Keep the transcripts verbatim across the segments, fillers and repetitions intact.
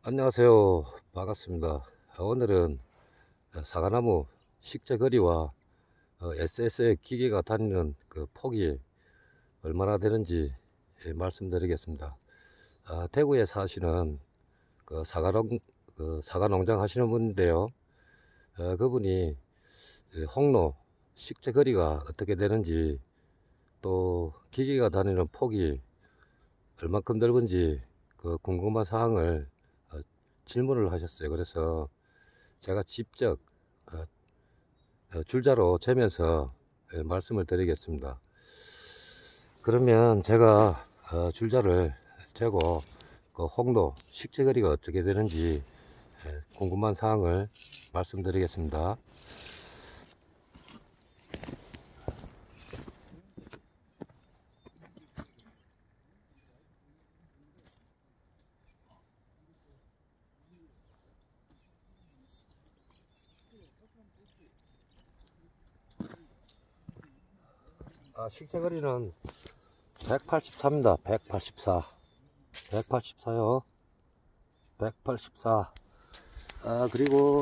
안녕하세요. 반갑습니다. 오늘은 사과나무 식재거리와 에스에스의 기계가 다니는 그 폭이 얼마나 되는지 말씀드리겠습니다. 대구에 사시는 그 사과농, 그 사과농장 하시는 분인데요. 그분이 홍로 식재거리가 어떻게 되는지, 또 기계가 다니는 폭이 얼만큼 넓은지 그 궁금한 사항을 질문을 하셨어요. 그래서 제가 직접 줄자로 재면서 말씀을 드리겠습니다. 그러면 제가 줄자를 재고 그 홍로 식재거리가 어떻게 되는지 궁금한 사항을 말씀드리겠습니다. 아, 식재거리는 백팔십사입니다. 백팔십사. 백팔십사요. 백팔십사. 아, 그리고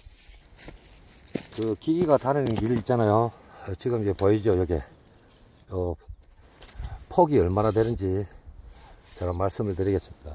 그 기기가 다니는 길 있잖아요. 지금 이제 보이죠? 여기 어, 폭이 얼마나 되는지 제가 말씀을 드리겠습니다.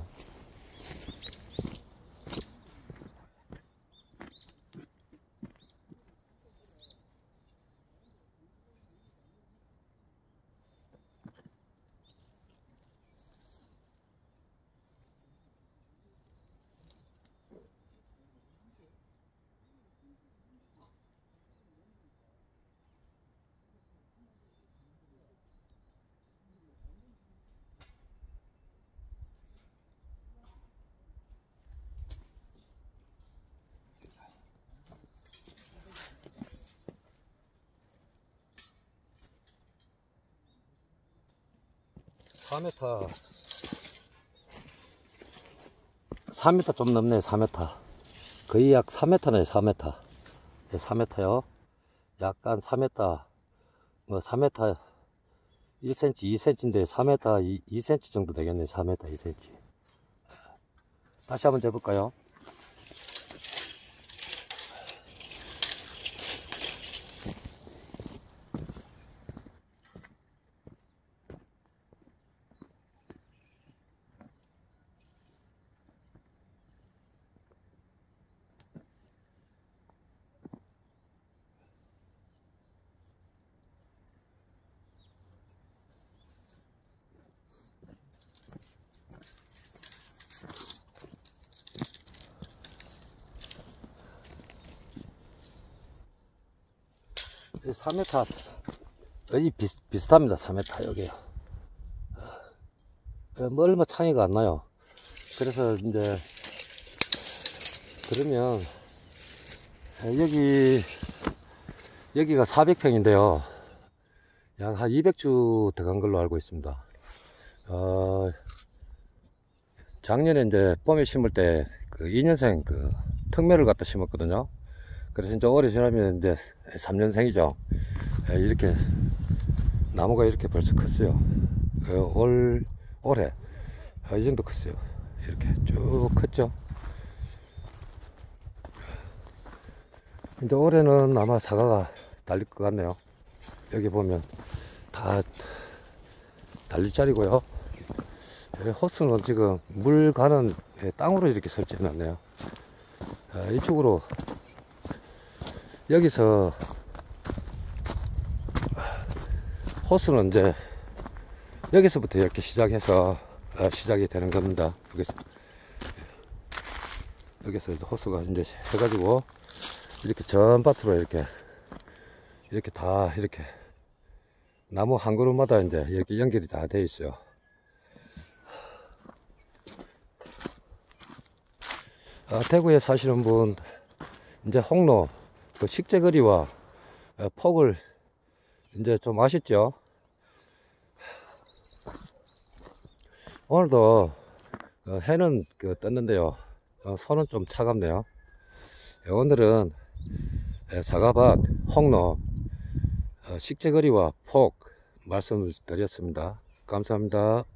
사 미터 사 미터 좀 넘네. 사 미터 거의 약 삼 미터네. 사 미터 네, 사 미터요. 약간 사 미터 뭐 사 미터 일 센티미터 이 센티미터인데 사 미터 이, 이 센티미터 정도 되겠네. 사 미터 이 센티미터. 다시 한번 재볼까요? 사 미터 거의 비슷, 비슷합니다. 사 미터 여기요. 뭐 얼마 차이가 안 나요. 그래서 이제 그러면 여기 여기가 사백 평인데요 약 한 이백 주 들어간 걸로 알고 있습니다. 어, 작년에 이제 봄에 심을 때 그 이 년생 그 특매를 갖다 심었거든요. 그래서 이제 올해 지나면 이제 삼 년생이죠. 이렇게 나무가 이렇게 벌써 컸어요. 올 올해 이 정도 컸어요. 이렇게 쭉 컸죠. 이제 올해는 아마 사과가 달릴 것 같네요. 여기 보면 다 달릴 자리고요. 호스는 지금 물 가는 땅으로 이렇게 설치해 놨네요. 이쪽으로 여기서 호스는 이제 여기서부터 이렇게 시작해서 시작이 되는 겁니다. 여기서 여기서 이제 호스가 이제 해가지고 이렇게 전밭으로 이렇게 이렇게 다 이렇게 나무 한 그루마다 이제 이렇게 연결이 다 되어 있어요. 아, 대구에 사시는 분 이제 홍로 그 식재거리와 폭을 이제 좀 아셨죠? 오늘도 해는 그 떴는데요. 손은 좀 차갑네요. 오늘은 사과밭 홍로 식재거리와 폭 말씀을 드렸습니다. 감사합니다.